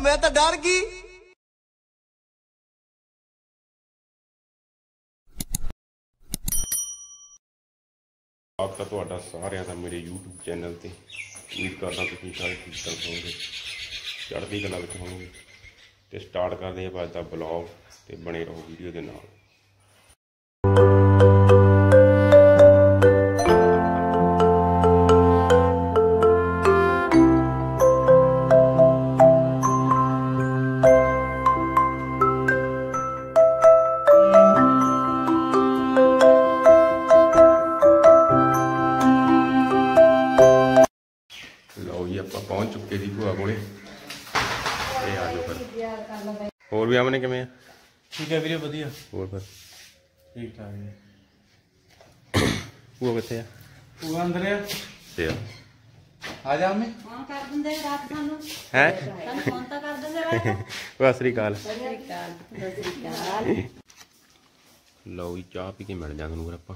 मैं तो डर गई। आपका ਤੁਹਾਡਾ ਸਾਰਿਆਂ ਦਾ ਮੇਰੇ YouTube ਚੈਨਲ ਤੇ ਉਮੀਦ ਕਰਦਾ ਤੁਸੀਂ ਸਾਰੇ ਠੀਕ ਠਾਕ ਹੋਵੋਗੇ, ਚੜ੍ਹਦੀ ਕਲਾ ਵਿੱਚ ਹੋਵੋਗੇ। ਤੇ ਸਟਾਰਟ ਕਰਦੇ ਹਾਂ ਅੱਜ ਦਾ ਬਲੌਗ ਤੇ ਬਣੇ ਰਹੋ ਵੀਡੀਓ ਦੇ ਨਾਲ। ਲਓ ਜੀ ਆਪਾਂ ਪਹੁੰਚ ਚੁੱਕੇ ਸੀ ਭੂਆ ਕੋਲੇ। ਇਹ ਆ ਜਾਓ ਫਿਰ। ਹੋਰ ਵੀ ਆਮਨੇ ਕਿਵੇਂ ਆ? ठीक है वीरे बढ़िया। ਹੋਰ ਫਿਰ ठीक ठाक है। ਭੂਆ ਕਿੱਥੇ ਆ? वो अंदर है। ਤੇ ਆ आ जा मैं। हाँ कर देंगे रात सानू ਹੈ सानू फोन तो कर देंगे रात ਸਤਿ ਸ੍ਰੀ ਅਕਾਲ। सत ਲਓ ਜੀ ਚਾਹ ਪੀ ਕੇ ਮਿਲ ਜਾਂਗੇ ਨੂੰ ਫਿਰ ਆਪਾਂ।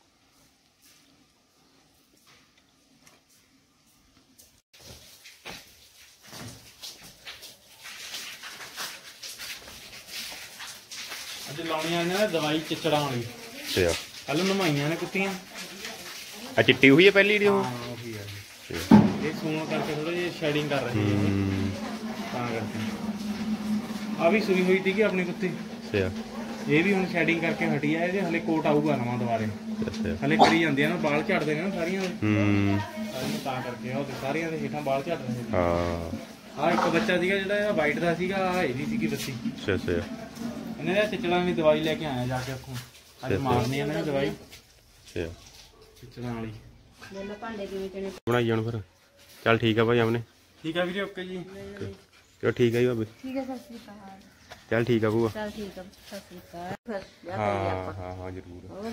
ਅੱਜ ਲਾਉਣੀਆਂ ਨੇ ਦਵਾਈ ਚਿਚੜਾਂ ਵਾਲੀ। ਤੇ ਆ ਕੱਲ ਨਮਾਈਆਂ ਨੇ ਕੁੱਤੀਆਂ। ਆ ਚਿੱਟੀ ਹੋਈ ਹੈ ਪਹਿਲੀ ਜਿਹੜੀ ਉਹ? ਹਾਂ ਉਹੀ ਆ ਜੀ। ਤੇ ਆ। ਇਹ ਸੂਣ ਕਰਕੇ ਥੋੜੇ ਜਿਹਾ ਸ਼ੈਡਿੰਗ ਕਰ ਰਹੀ ਹੈ ਤਾਂ ਕਰਕੇ। ਆ ਵੀ ਸੂਈ ਹੋਈ ਸੀਗੀ ਆਪਣੀ ਕੁੱਤੀ। ਤੇ ਆ ਇਹ ਵੀ ਹੁਣ ਸ਼ੈਡਿੰਗ ਕਰਕੇ ਹਟੀ ਆ। ਇਹਦੇ ਹਲੇ ਕੋਟ ਆਊਗਾ ਨਵਾਂ ਦੁਬਾਰੇ। ਤੇ ਆ ਹਲੇ ਕਰੀ ਜਾਂਦੀ ਆ ਨਾ, ਬਾਲ ਝੜਦੇ ਨੇ ਨਾ ਸਾਰੀਆਂ ਦੇ। ਸਾਰੀਆਂ ਤਾਂ ਕਰਕੇ ਉਹ ਸਾਰੀਆਂ ਦੇ ਹੇਠਾਂ ਬਾਲ ਝੜ ਰਹੇ ਨੇ। ਹਾਂ ਆ ਇੱਕ ਬੱਚਾ ਸੀਗਾ ਜਿਹੜਾ ਵਾਈਟ ਦਾ ਸੀਗਾ, ਆ ਇਹਦੀ ਸੀਗੀ ਬੱਚੀ। ਅੱਛਾ ਅੱਛਾ ਇਹਨੇ ਦਾ ਚਿਚੜਾਂ ਦੀ ਦਵਾਈ ਲੈ ਕੇ ਆਇਆ ਜਾ ਕੇ ਅੱਖੋਂ। ਅੱਜ ਮਾਰਨੀ ਇਹਨਾਂ ਨੇ ਦਵਾਈ ਅੱਛਾ ਚਿਚੜਾਂ ਵਾਲੀ। बोलो भांडे किवें चने ਬਣਾਈ ਜਾਣ ਫਿਰ। ਚੱਲ ਠੀਕ ਆ ਭਾਈ ਆਮਨੇ। ਠੀਕ ਆ ਵੀਰੇ, ਓਕੇ ਜੀ। ਚਲੋ ਠੀਕ ਆ ਜੀ ਭਾਬੀ। ठीक है सत श्री अकाल। ਚੱਲ ਠੀਕ ਆ ਭੂਆ। चल ठीक है सत श्री अकाल। फिर ब्याह ਹਾਂ करिए आपां। ਹਾਂ ਹਾਂ ਜ਼ਰੂਰ। और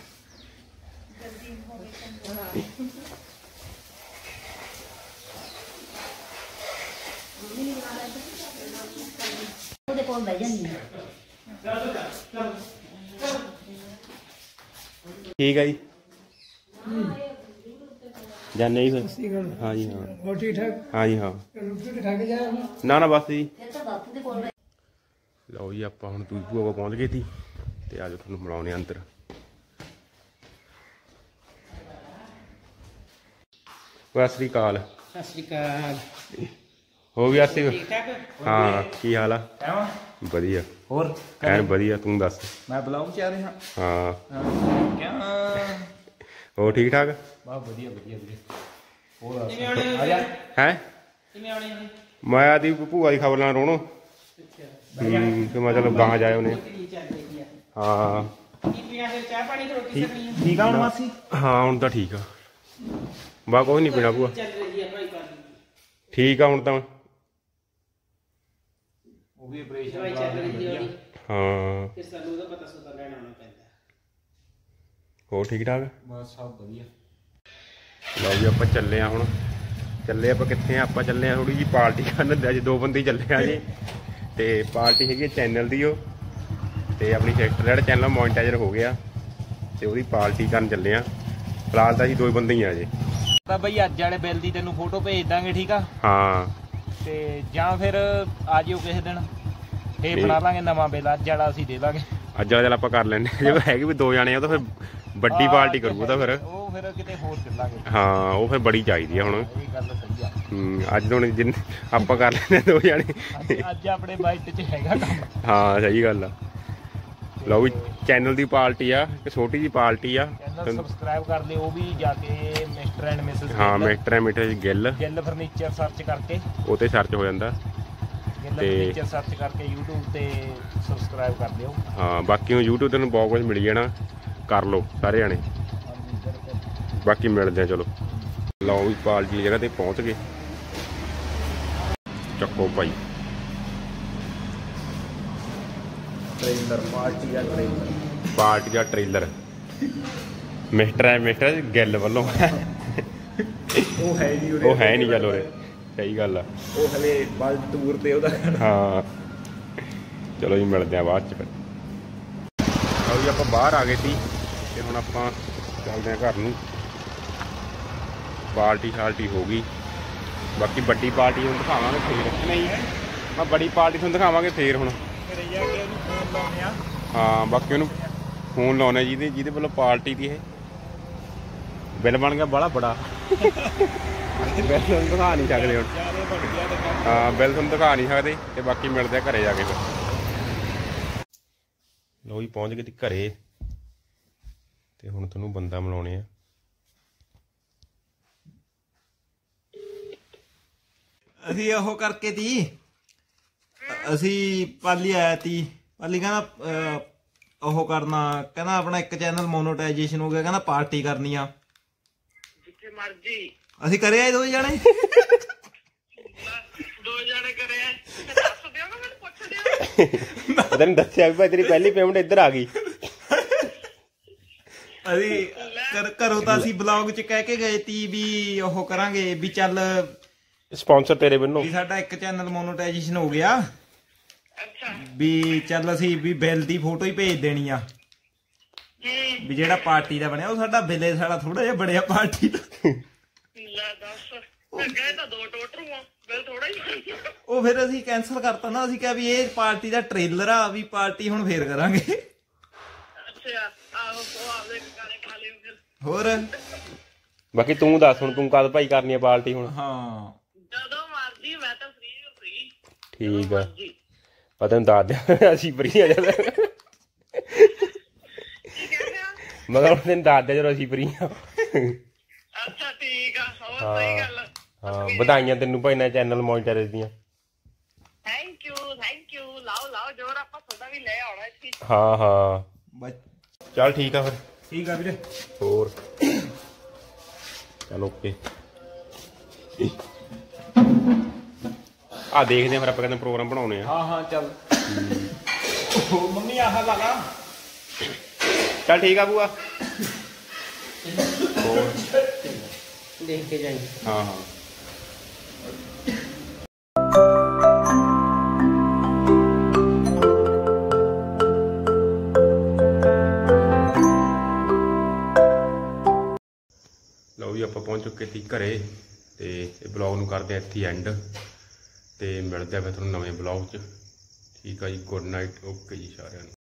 ਉਹਦੇ ਕੋਲ ਬਹਿ ਜਾਂਦੀ ਆ। ਠੀਕ ਹੈ ਜੀ। ਜਾਣੇ ਹੀ ਫਿਰ। ਹਾਂ ਜੀ ਹਾਂ। ਹੋਰ ਠੀਕ ਠਾਕ? ਹਾਂ ਜੀ ਹਾਂ। ਰੋਟੀ ਖਾ ਕੇ ਜਾਇਆ ਹੁਣ? ਨਾ ਨਾ ਬਸ ਜੀ। ਇਹ ਤਾਂ ਬਾਪੂ ਦੇ ਕੋਲ ਲਓ ਜੀ ਆਪਾਂ ਹੁਣ ਦੂਜੀ ਭੂਆ ਕੋਲ ਪਹੁੰਚ ਗਏ ਸੀ ਤੇ ਅੱਜ ਤੁਹਾਨੂੰ ਮਿਲਾਉਂਦੇ ਆ ਅੰਦਰ। ਸਤਿ ਸ੍ਰੀ ਅਕਾਲ। ਸਤਿ ਸ਼੍ਰੀ ਅਕਾਲ। ਹੋ ਗਿਆ ਸੀ? ਠੀਕ ਠਾਕ? ਹਾਂ ਕੀ ਹਾਲ ਆ? ਕਿਵੇਂ? ਵਧੀਆ ਹੋਰ ਐਨ ਵਧੀਆ, ਤੂੰ ਦੱਸ। ਮੈਂ ਬਲੌਗ ਚ ਆ ਰਿਹਾ। ਹਾਂ ਕਿਆ? ਹੋਰ ਠੀਕ ਠਾਕ? ਬਹੁਤ ਵਧੀਆ ਵਧੀਆ ਵੀਰੇ। ਹੋਰ ਆ ਜਾ। ਹੈ ਕਿਵੇਂ ਆਉਣੀ ਹੈ? ਮੈਂ ਆਦੀ ਭੂਆ ਦੀ ਖਬਰ ਨਾਲ ਰੋਣੋ। ਤੇ ਮੈਂ ਚਲੋ ਗਾਹਾਂ ਜਾਏ ਉਹਨੇ। ਹਾਂ ਠੀਕ ਆ ਹੁਣ ਮਾਸੀ? ਹਾਂ ਹੁਣ ਤਾਂ ਠੀਕ ਆ। ਬਾ ਕੁਛ ਨਹੀਂ ਪੀਣਾ ਭੂਆ। ਠੀਕ ਆ ਹੁਣ ਤਾਂ। ਉਹ ਵੀ ਆਪਰੇਸ਼ਨ ਹਾਂ ਹੋਰ ਠੀਕ ਠਾਕ? ਬਸ ਸਭ ਵਧੀਆ। ਲਓ ਜੀ ਆਪਾਂ ਚੱਲੇ ਆ ਹੁਣ। ਚੱਲੇ ਆਪਾਂ ਕਿੱਥੇ ਆ? ਆਪਾਂ ਚੱਲੇ ਆ ਥੋੜੀ ਜਿਹੀ ਪਾਰਟੀ ਕਰਨ। ਅੱਜ ਦੋ ਬੰਦੇ ਚੱਲੇ ਆ ਜੀ। ਤੇ ਪਾਰਟੀ ਹੈਗੀ ਚੈਨਲ ਦੀ ਉਹ, ਤੇ ਆਪਣੀ ਸਿਸਟਰ ਜਿਹੜਾ ਚੈਨਲ ਮੋਨੀਟਾਈਜ਼ਰ ਹੋ ਗਿਆ ਤੇ ਉਹਦੀ ਪਾਰਟੀ ਕਰਨ ਚੱਲੇ ਆ। ਫਿਲਹਾਲ ਤਾਂ ਜੀ ਦੋ ਬੰਦੇ ਹੀ ਆ ਜੀ। ਤਾਂ ਬਈ ਅੱਜ ਵਾਲੇ ਬਿੱਲ ਦੀ ਤੈਨੂੰ ਫੋਟੋ ਭੇਜ ਦਾਂਗੇ, ਠੀਕ ਆ? ਹਾਂ ਤੇ ਜਾਂ ਫਿਰ ਆ ਜਿਓ ਕਿਸੇ ਦਿਨ, ਇਹ ਬਣਾ ਲਾਂਗੇ ਨਵਾਂ ਬਿੱਲ। ਅੱਜ ਵਾਲਾ ਅਸੀਂ ਦੇ ਦਾਂਗੇ। ਅੱਜ ਵਾਲਾ ਚੱਲ ਆਪਾਂ ਕਰ ਲੈਂਦੇ ਹਾਂ। ਜੇ ਹੈਗੇ ਵੀ ਦੋ ਜਾਣੇ ਆ ਤਾਂ ਫਿਰ ਵੱਡੀ ਪਾਰਟੀ ਕਰੂਗਾ ਤਾਂ ਫਿਰ। ਉਹ ਫਿਰ ਕਿਤੇ ਹੋਰ ਚੱਲਾਂਗੇ। ਹਾਂ ਉਹ ਫਿਰ ਬੜੀ ਚਾਹੀਦੀ ਆ ਹੁਣ। ਇਹ ਗੱਲ ਸਹੀ ਆ। ਅੱਜ ਹੁਣ ਜਿੰਨ ਆਪਾਂ ਕਰ ਲੈਂਦੇ ਦੋ ਜਾਣੇ। ਅੱਜ ਆਪਣੇ ਬਾਈਟ 'ਚ ਹੈਗਾ ਕੰਮ। ਹਾਂ ਸਹੀ ਗੱਲ ਆ। ਲਓ ਵੀ ਚੈਨਲ ਦੀ ਪਾਰਟੀ ਆ, ਇੱਕ ਛੋਟੀ ਜਿਹੀ ਪਾਰਟੀ ਆ। ਚੈਨਲ ਸਬਸਕ੍ਰਾਈਬ ਕਰ ਲਿਓ। ਉਹ ਵੀ ਜਾ ਕੇ ਮਿਸਟਰ ਐਂਡ ਮਿਸਿਸ ਹਾਂ mister and missus Gill furniture search ਕਰਕੇ ਉਹ ਤੇ ਸਰਚ ਹੋ ਜਾਂਦਾ। ਗਿੱਲ ਫਰਨੀਚਰ ਸਰਚ ਕਰਕੇ YouTube ਤੇ ਸਬਸਕ੍ਰਾਈਬ ਕਰ ਲਿਓ। ਹਾਂ ਬਾਕੀ ਹੁਣ YouTube ਤੈਨੂੰ ਬਹੁਤ ਕੁਝ ਮਿਲ ਜਾਣਾ, ਕਰ ਲਓ ਸਾਰੇ ਜਾਣੇ। ਬਾਕੀ ਮਿਲਦੇ ਆ। ਚਲੋ ਲਓ ਵੀ ਪਾਰਟੀ ਦੀ ਜਗ੍ਹਾ ਤੇ ਪਹੁੰਚ ਗਏ। ਚੱਕੋ ਭਾਈ ਟ੍ਰੇਲਰ ਪਾਰਟੀ ਦਾ ਟ੍ਰੇਲਰ। ਪਾਰਟੀ ਦਾ ਟ੍ਰੇਲਰ ਮਿਸਟਰ ਗਿੱਲ ਵੱਲੋਂ। ਉਹ ਹੈ ਨਹੀਂ ਉਹ ਹੈ ਨਹੀਂ। ਚੱਲ ਉਰੇ ਸਹੀ ਗੱਲ ਆ। ਉਹ ਹਲੇ ਵਰਲਡ ਟੂਰ ਤੇ ਉਹਦਾ। ਹਾਂ ਚਲੋ ਜੀ ਮਿਲਦੇ ਆ ਬਾਅਦ ਚ ਫਿਰ। ਲਓ ਜੀ ਆਪਾਂ ਬਾਹਰ ਆ ਗਏ ਸੀ ਤੇ ਹੁਣ ਆਪਾਂ ਚੱਲਦੇ ਆ ਘਰ ਨੂੰ। ਪਾਰਟੀ ਸ਼ਾਲਟੀ ਹੋ ਗਈ। ਬਾਕੀ ਵੱਡੀ ਪਾਰਟੀ ਨੂੰ ਦਿਖਾਵਾਂਗੇ ਫੇਰ। ਨਹੀਂ ਮੈਂ ਬੜੀ ਪਾਰਟੀ ਤੁਹਾਨੂੰ ਦਿਖਾਵਾਂਗੇ ਫੇਰ ਹੁਣ। ਘਰੇ ਜਾ ਕੇ ਉਹਨੂੰ ਫੋਨ ਲਾਉਣੇ ਆ। ਹਾਂ ਬਾਕੀ ਉਹਨੂੰ ਫੋਨ ਲਾਉਣਾ ਜਿਹਦੇ ਵੱਲੋਂ ਪਾਰਟੀ ਦੀ ਇਹ ਬਿੱਲ ਬਣ ਗਿਆ ਬੜਾ ਬੜਾ। ਬਿੱਲ ਤੁਹਾਨੂੰ ਦਿਖਾ ਨਹੀਂ ਸਕਦੇ ਹੁਣ। ਹਾਂ ਬਿੱਲ ਤੁਹਾਨੂੰ ਦਿਖਾ ਨਹੀਂ ਸਕਦੇ ਤੇ ਬਾਕੀ ਮਿਲਦੇ ਆ ਘਰੇ ਜਾ ਕੇ ਫਿਰ। ਲਓ ਜੀ ਪਹੁੰਚ ਗਏ ਤੇ ਘਰੇ ਤੇ ਹੁਣ ਤੁਹਾਨੂੰ ਬੰਦਾ ਮਿਲਾਉਣੇ ਆ। ਅਸੀਂ ਉਹ ਕਰਕੇ ਤੀ, ਅਸੀਂ ਪਾਲੀ ਆਇਆ ਤੀ। ਪਾਲੀ ਕਹਿੰਦਾ ਉਹ ਕਰਨਾ, ਕਹਿੰਦਾ ਆਪਣਾ ਇੱਕ ਚੈਨਲ ਮੋਨੋਟਾਈਜੇਸ਼ਨ ਹੋ ਗਿਆ, ਕਹਿੰਦਾ ਪਾਰਟੀ ਕਰਨੀ ਆ। ਜਿੱਥੇ ਮਰਜੀ ਅਸੀਂ ਕਰਿਆ 2 ਜਣੇ। 2 ਜਣੇ ਕਰਿਆ। ਦੱਸ ਦਿਓ ਨਾ, ਮੈਨੂੰ ਪੁੱਛ ਦਿਓ। ਤੈਨੂੰ ਦੱਸਿਆ ਵੀ ਭਾਈ ਤੇਰੀ ਪਹਿਲੀ ਪੇਮੈਂਟ ਇੱਧਰ ਆ ਗਈ। ਅਸੀਂ ਘਰੋਂ ਤਾਂ ਅਸੀਂ ਬਲੌਗ ਚ ਕਹਿ ਕੇ ਗਏ ਤੀ ਵੀ ਉਹ ਕਰਾਂਗੇ ਵੀ ਚੱਲ ਸਪਾਂਸਰ ਤੇਰੇ ਵੱਲੋਂ ਵੀ ਸਾਡਾ ਇੱਕ ਚੈਨਲ ਮੋਨੋਟਾਈਜੇਸ਼ਨ ਹੋ ਗਿਆ। ਅੱਛਾ ਵੀ ਚੱਲ ਅਸੀਂ ਵੀ ਬਿੱਲ ਦੀ ਫੋਟੋ ਹੀ ਭੇਜ ਦੇਣੀ ਆ ਵੀ ਜਿਹੜਾ ਪਾਰਟੀ ਦਾ ਬਣਿਆ ਉਹ ਸਾਡਾ ਬਿੱਲੇ ਸਾਡਾ ਥੋੜਾ ਜਿਹਾ ਬੜਿਆ ਪਾਰਟੀ ਦਾ। ਲੈ ਦੱਸ ਅੱਗੇ ਤਾਂ 2 ਟੋਟਰੂ ਆ, ਬਿੱਲ ਥੋੜਾ ਹੀ। ਉਹ ਫਿਰ ਅਸੀਂ ਕੈਂਸਲ ਕਰਤਾ ਨਾ। ਅਸੀਂ ਕਿਹਾ ਵੀ ਇਹ ਪਾਰਟੀ ਦਾ ਟ੍ਰੇਲਰ ਆ, ਵੀ ਪਾਰਟੀ ਹੁਣ ਫੇਰ ਕਰਾਂਗੇ। ਅੱਛਾ ਆਹੋ ਆਪਦੇ ਗਾਣੇ ਖਾ ਲਿਓ ਫਿਰ। ਹੋਰ ਬਾਕੀ ਤੂੰ ਦੱਸ ਹੁਣ ਤੂੰ ਕਦ ਭਾਈ ਕਰਨੀ ਆ ਪਾਰਟੀ ਹੁਣ? ਹਾਂ ਜਦੋਂ ਮਰਜੀ, ਮੈਂ ਤਾਂ ਫ੍ਰੀ। ਠੀਕ ਆ ਮੈਂ ਤੈਨੂੰ ਦੱਸ ਦਿਆਂ ਅਸੀਂ ਫ੍ਰੀ ਆ ਜਾਂਦਾ। ਮੈਂ ਕਿਹਾ ਤੈਨੂੰ ਦੱਸ ਦਿਆਂ ਜਦੋਂ ਅਸੀਂ ਫ੍ਰੀ ਆ। ਅੱਛਾ ਠੀਕ ਆ, ਹੋਰ ਸਹੀ ਗੱਲ। ਹਾਂ ਵਧਾਈਆਂ ਤੈਨੂੰ ਭਾਈ ਨਾ ਚੈਨਲ ਮੋਨੀਟਾਈਜ਼ ਦੀਆਂ। Thank you. ਲਾਓ ਜੋਰ, ਆਪਾਂ ਤੁਹਾਡਾ ਵੀ ਲੈ ਆਉਣਾ ਇੱਥੇ। ਹਾਂ ਚੱਲ ਠੀਕ ਆ ਫਿਰ। ਠੀਕ ਆ ਵੀਰੇ। ਹੋਰ ਚਲ ਓਕੇ। ਆ ਦੇਖਦੇ ਆ ਫਿਰ ਆਪਾਂ ਕਹਿੰਦੇ ਪ੍ਰੋਗਰਾਮ ਬਣਾਉਣੇ ਆ। ਹਾਂ ਚੱਲ। ਮੰਮੀ ਆਹ ਲਾ ਲਾ। ਚੱਲ ਠੀਕ ਆ ਬੂਆ। ਹੋਰ ਦੇਖ ਕੇ ਜਾਈ। ਹਾਂ ਲਓ ਜੀ ਆਪਾਂ ਪਹੁੰਚ ਚੁੱਕੇ ਸੀ ਘਰੇ ਤੇ ਇਹ ਬਲੌਗ ਨੂੰ ਕਰਦੇ ਆ ਇੱਥੇ ਐਂਡ ਤੇ ਮਿਲਦੇ ਆ ਫਿਰ ਤੁਹਾਨੂੰ ਨਵੇਂ ਬਲੌਗ 'ਚ। ਠੀਕ ਆ ਜੀ, ਗੁੱਡ ਨਾਈਟ, ਓਕੇ ਜੀ ਸਾਰਿਆਂ ਨੂੰ।